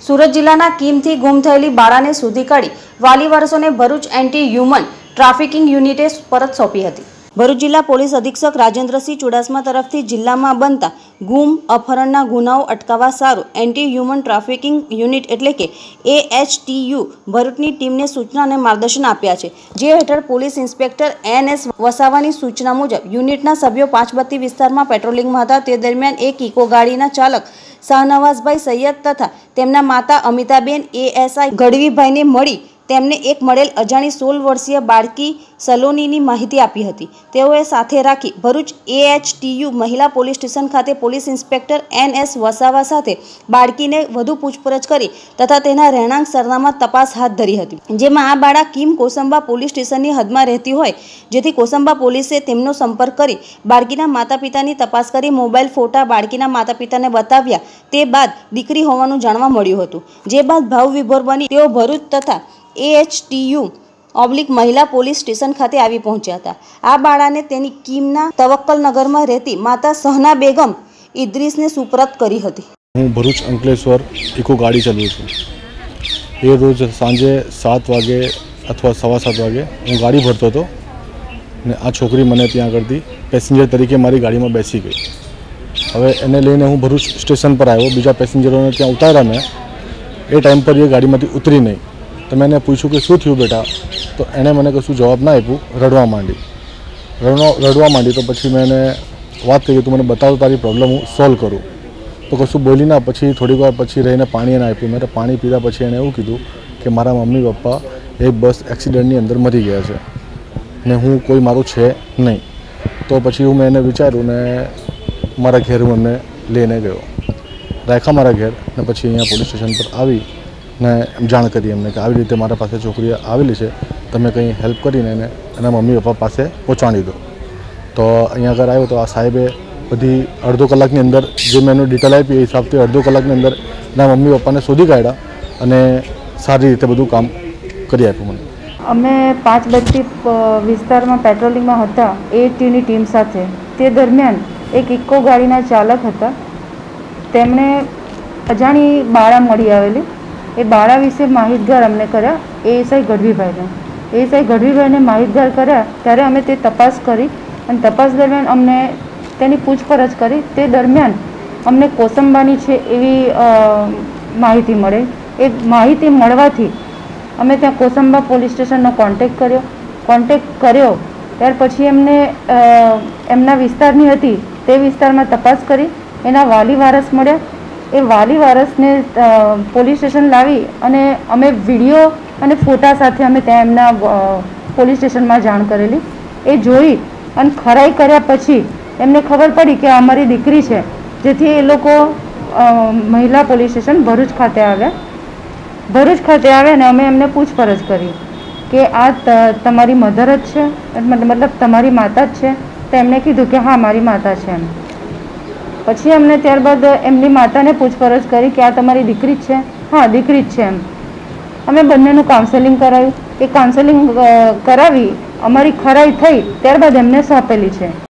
સુરત જિલ્લાના કીમથી ગુમ થયેલી બાળાને શોધી કાઢી વાલી વારસોને ભરૂચ એન્ટી હ્યુમન ટ્રાફિકિંગ યુનિટે પરત સોંપી હતી। ભરૂચ જિલ્લા પોલીસ અધિક્ષક રાજેન્દ્રસિંહ ચુડાસમા તરફથી જિલ્લામાં બનતા ગુમ અપહરણના ગુનાઓ અટકાવવા સારું એન્ટી હ્યુમન ટ્રાફિકિંગ યુનિટ એટલે કે AHTU ભરૂચની ટીમને સૂચના અને માર્ગદર્શન આપ્યા છે, જે હેઠળ પોલીસ ઇન્સ્પેક્ટર NS વસાવાની સૂચના મુજબ યુનિટના સભ્યો પાંચબત્તી વિસ્તારમાં પેટ્રોલિંગમાં હતા। તે દરમિયાન એક ઇકો ગાડીના ચાલક શાહનવાઝભાઈ સૈયદ તથા તેમના માતા અમિતાબેન ASI ગઢવીભાઈને મળી તેમને એક મળેલ અજાણી 16 વર્ષીય બાળકી સલોનીની માહિતી આપી હતી। તેઓએ સાથે રાખી ભરૂચ AHTU મહિલા પોલીસ સ્ટેશન ખાતે પોલીસ ઇન્સ્પેક્ટર NS વસાવા સાથે બાળકીને વધુ પૂછપરછ કરી તથા તેના રહેણાંક સરનામા તપાસ હાથ ધરી હતી, જેમાં આ બાળક કીમ કોસંબા પોલીસ સ્ટેશનની હદમાં રહેતી હોય, જેથી કોસંબા પોલીસે તેમનો સંપર્ક કરી બાળકીના માતા પિતાની તપાસ કરી મોબાઈલ ફોટા બાળકીના માતા પિતાને બતાવ્યા। તે બાદ દીકરી હોવાનું જાણવા મળ્યું હતું, જે બાદ ભાવ વિભોર બની તેઓ ભરૂચ તથા AHTU મહિલા પોલીસ સ્ટેશન ખાતે આવી પહોંચ્યા હતા। આ બાળાને તેની કીમના તવક્કલનગરમાં રહેતી માતા સહના બેગમ ઇદ્રીસને સુપરત કરી હતી। હું ભરૂચ અંકલેશ્વર ઇકો ગાડી ચલાવું છું। એ રોજ સાંજે 7 વાગે અથવા 7:15 વાગે હું ગાડી ભરતો હતો ને આ છોકરી મને ત્યાં આગળથી પેસેન્જર તરીકે મારી ગાડીમાં બેસી ગઈ। હવે એને લઈને હું ભરૂચ સ્ટેશન પર આવ્યો, બીજા પેસેન્જરોને ત્યાં ઉતાર્યા મેં। એ ટાઈમ પર એ ગાડીમાંથી ઉતરી નહીં તો મેં એને પૂછ્યું કે શું થયું બેટા, તો એણે મને કશું જવાબ ના આપ્યું, રડવા માંડી। તો પછી મેં એને વાત કરી, તું મને બતાવ તારી પ્રોબ્લેમ હું સોલ્વ કરું, તો કશું બોલી ના। પછી થોડીક વાર પછી રહીને પાણી એને આપ્યું। મેં પાણી પીધા પછી એણે એવું કીધું કે મારા મમ્મી પપ્પા એક બસ એક્સિડન્ટની અંદર મરી ગયા છે ને હું કોઈ મારું છે નહીં। તો પછી મેં એને વિચાર્યું ને મારા ઘેર હું એમને લઈને ગયો, રાખ્યા મારા ઘેર ને પછી અહીંયા પોલીસ સ્ટેશન પર આવી ને જાણ કરી એમને કે આવી રીતે મારા પાસે છોકરી આવેલી છે, તમે કંઈ હેલ્પ કરીને એને એના મમ્મી પપ્પા પાસે પહોંચાડી દો। તો અહીંયા આગળ આવ્યો તો આ સાહેબે બધી અડધો કલાકની અંદર જે મેં એનું ડિટેલ આપી એ હિસાબથી અડધો કલાકની અંદર એના મમ્મી પપ્પાને શોધી કાઢ્યા અને સારી રીતે બધું કામ કરી આપ્યું મને। અમે પાંચબત્તી વિસ્તારમાં પેટ્રોલિંગમાં હતા AHTUની ટીમ સાથે। તે દરમિયાન એક ઇકો ગાડીના ચાલક હતા, તેમણે અજાણી બાળા મળી આવેલી। એ બાળા વિશે માહિતગાર અમને કર્યા ASI ગઢવીભાઈને માહિતગાર કર્યા ત્યારે અમે તે તપાસ કરી અને તપાસ દરમિયાન અમને તેની પૂછપરછ કરી। તે દરમિયાન અમને કોસંબાની છે એવી માહિતી મળે। એ માહિતી મળવાથી અમે ત્યાં કોસંબા પોલીસ સ્ટેશનનો કોન્ટેક્ટ કર્યો ત્યાર પછી એમને એમના વિસ્તારની હતી તે વિસ્તારમાં તપાસ કરી, એના વાલી વારસ મળ્યા। એ વાલી વારસને પોલીસ સ્ટેશન લાવી અને અમે વિડીયો અને ફોટા સાથે અમે ત્યાં એમના પોલીસ સ્ટેશનમાં જાણ કરેલી। એ જોઈ અને ખરાઈ કર્યા પછી એમને ખબર પડી કે અમારી દીકરી છે, જેથી એ લોકો મહિલા પોલીસ સ્ટેશન ભરૂચ ખાતે આવ્યા અને અમે એમને પૂછપરછ કરી કે આ તમારી મધર જ છે, મતલબ તમારી માતા જ છે? તો એમણે કીધું કે હા મારી માતા છે એમ। પછી અમને ત્યારબાદ એમની માતાને પૂછપરછ કરી કે આ તમારી દીકરી જ છે? હા દીકરી જ છે એમ। અમે બંનેનું કાઉન્સેલિંગ કરાવ્યું। એ કાઉન્સેલિંગ કરાવી અમારી ખરાઈ થઈ ત્યારબાદ એમને સોંપેલી છે।